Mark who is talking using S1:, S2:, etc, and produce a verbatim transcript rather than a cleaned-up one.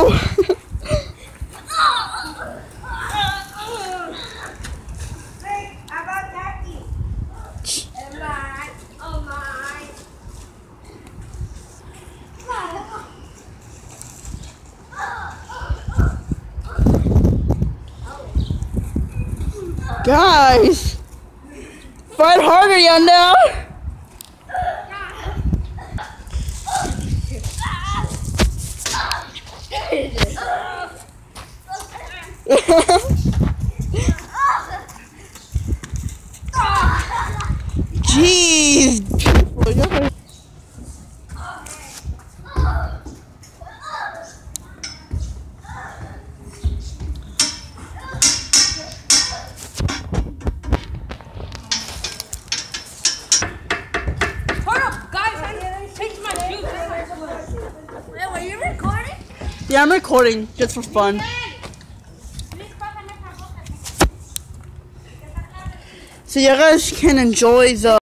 S1: Guys, fight harder, Yandel. Jeez. Yeah, I'm recording just for fun. So you guys can enjoy the